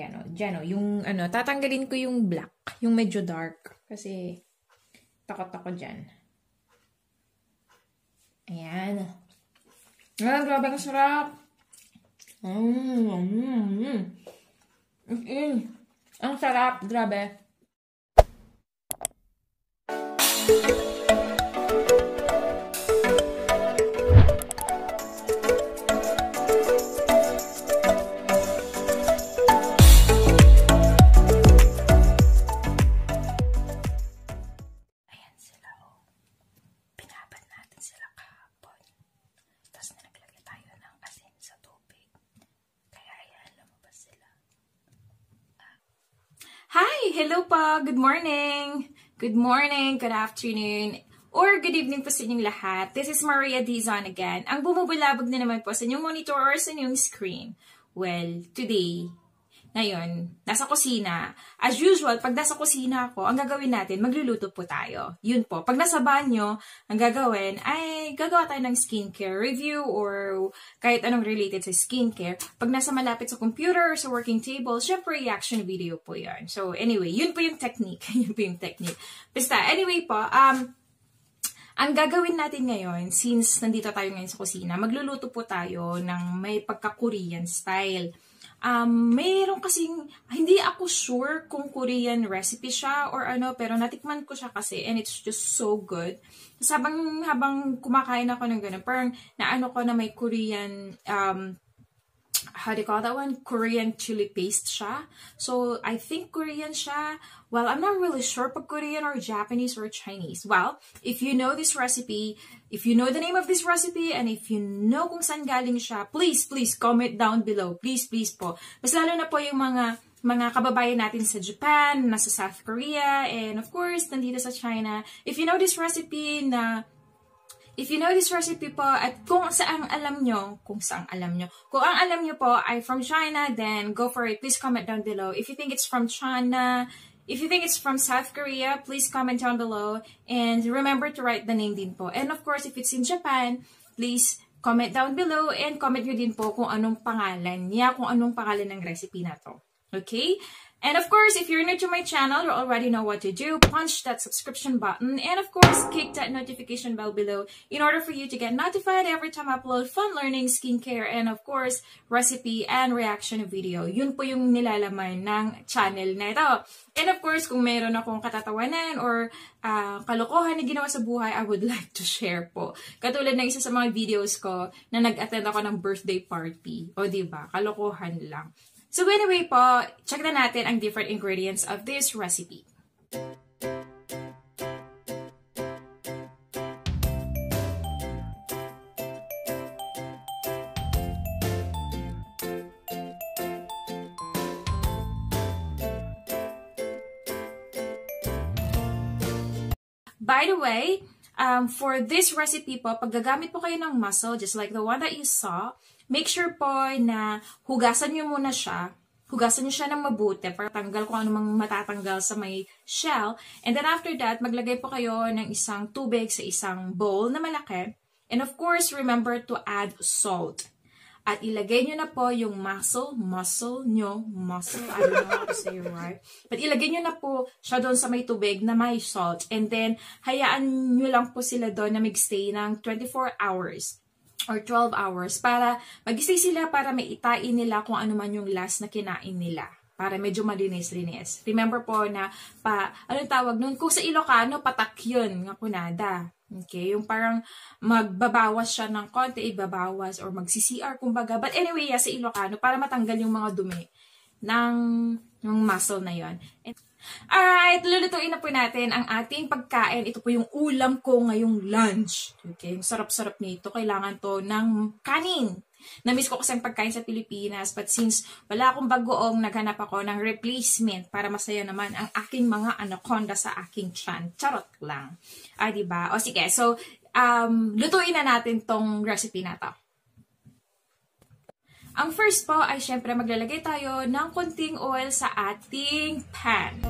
Dyan, yung tatanggalin ko yung black, yung medyo dark. Kasi, takot ako dyan. Ayan. Grabe ang sarap. Ang sarap, grabe. Hi! Hello po! Good morning! Good morning, good afternoon, or good evening po sa inyong lahat. This is Maria Dizon again. Ang bumubulabog na naman po sa inyong monitor or sa inyong screen. Well, today, ngayon, nasa kusina. As usual, pag nasa kusina ako, ang gagawin natin, magluluto po tayo. Yun po. Pag nasa banyo, ang gagawin ay gagawa tayo ng skincare review or kahit anong related sa skincare. Pag nasa malapit sa computer or sa working table, syempre reaction video po yan. So anyway, yun po yung technique. Yun po yung technique. Basta, anyway po, ang gagawin natin ngayon, since nandito tayo ngayon sa kusina, magluluto po tayo ng may pagka-Korean style. Mayroon kasing, hindi ako sure kung Korean recipe siya or ano, pero natikman ko siya kasi and it's just so good. Tapos habang kumakain ako ng ganun, parang naano ko na may Korean, how do you call that one? Korean chili paste siya. So, I think Korean siya. Well, I'm not really sure pag Korean or Japanese or Chinese. Well, if you know this recipe, if you know the name of this recipe, and if you know kung saan galing siya, please comment down below. Please po. Mas lalo na po yung mga kababayan natin sa Japan, nasa South Korea, and of course, nandito sa China. If you know this recipe po at kung ang alam nyo po ay from China, then go for it. Please comment down below. If you think it's from China, if you think it's from South Korea, please comment down below. And remember to write the name din po. And of course, if it's in Japan, please comment down below and comment nyo din po kung anong pangalan niya, kung anong pangalan ng recipe na to. Okay? And of course, if you're new to my channel, you already know what to do. Punch that subscription button and of course, click that notification bell below in order for you to get notified every time I upload fun learning, skincare, and of course, recipe and reaction video. Yun po yung nilalaman ng channel na ito. And of course, kung meron akong katatawanan or kalokohan na ginawa sa buhay, I would like to share po. Katulad ng isa sa mga videos ko na nag-attend ako ng birthday party. O diba? Kalokohan lang. So anyway po, check na natin ang different ingredients of this recipe. By the way, for this recipe po, pag gagamit po kayo ng mussel, just like the one that you saw, make sure po na hugasan nyo muna siya. Hugasan nyo siya ng mabuti para tanggal kung ano mang matatanggal sa may shell. And then after that, maglagay po kayo ng isang tubig sa isang bowl na malaki. And of course, remember to add salt. At ilagay nyo na po yung mussel, I don't know how to say it right. But ilagay nyo na po siya doon sa may tubig na may salt. And then, hayaan nyo lang po sila doon na mag-stay ng 24 hours. Or 12 hours para mag-stay sila para maitain nila kung ano man yung last na kinain nila. Para medyo malinis-linis. Remember po na, anong tawag nun? Kung sa Ilocano, patak yun, nga kunada. Okay? Yung parang magbabawas siya ng konti, ibabawas, or mag-CCR, kumbaga. But anyway, sa Ilocano, para matanggal yung mga dumi ng muscle na yon. Alright, lulutuin na po natin ang ating pagkain. Ito po yung ulam ko ngayong lunch. Okay, yung sarap-sarap nito. Kailangan to ng kanin. Namiss ko kasi ang pagkain sa Pilipinas, but since wala akong bagoong, naghanap ako ng replacement para masaya naman ang aking mga anaconda sa aking tiyan. Charot lang. Diba? O sige, so, lutuin na natin tong recipe na to. Ang first po ay syempre maglalagay tayo ng konting oil sa ating pan.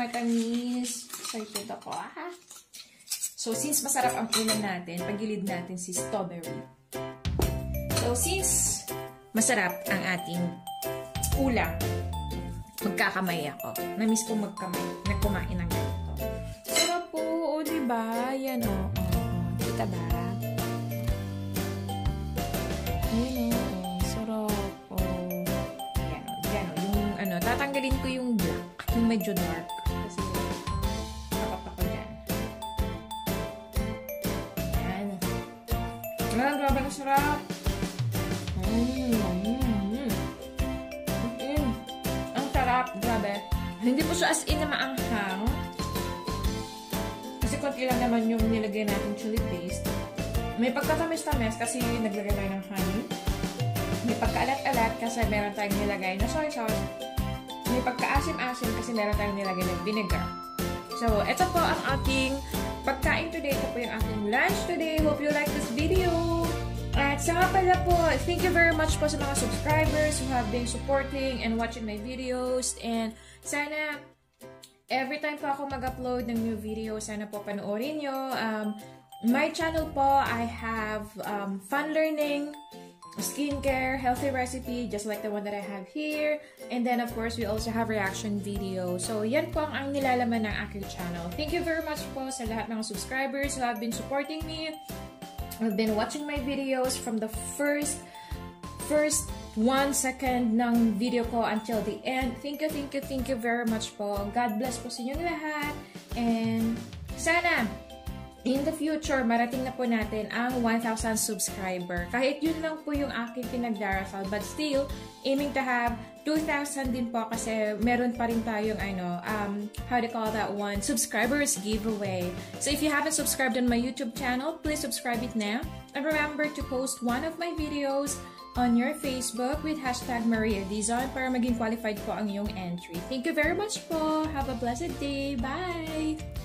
matamis. Excited ako, ha? So, since masarap ang ulam natin, pagilid natin si strawberry. So, since masarap ang ating ulam, magkakamay ako. Namiss ko magkamay na kumain ng ganito. Sarap po, o diba? Yan o. Kita ba? Ayan o. Sarap o. Yan o. Yan o. Yung ano, tatanggalin ko yung black. Yung medyo dark. Kasi kapap ako dyan. Yan. Ayan, grabe ang sarap. Ang sarap, grabe. Hindi po siya as in na maanghang. Kasi konti lang naman yung nilagay natin chili paste. May pagkatamis-tamis kasi naglagay tayo ng honey. May pagkaalat-alat kasi meron tayong nilagay na soy sauce. May pagkaasim-asim kasi meron tayong nilagay ng vinegar. So, ito po ang ating pagkain today. Ito po yung ating lunch today. Hope you like this video. At saka pala po, thank you very much po sa mga subscribers who have been supporting and watching my videos. And sana, every time po ako mag-upload ng new video, sana po panoorin nyo. My channel po, I have fun learning, skincare, healthy recipe, just like the one that I have here. And then, of course, we also have reaction video. So, yan po ang nilalaman ng aking channel. Thank you very much po sa lahat ng subscribers who have been supporting me. I've been watching my videos from the first 1 second ng video ko until the end. Thank you very much po. God bless po sa inyong lahat. And sana, in the future, marating na po natin ang 1,000 subscriber. Kahit yun lang po yung aking pinagdarasal. But still, aiming to have 2,000 din po kasi meron pa rin tayong how do you call that one? Subscribers giveaway. So if you haven't subscribed on my YouTube channel, please subscribe it now. And remember to post one of my videos on your Facebook with hashtag Maria Dizon para maging qualified po ang iyong entry. Thank you very much po. Have a blessed day. Bye!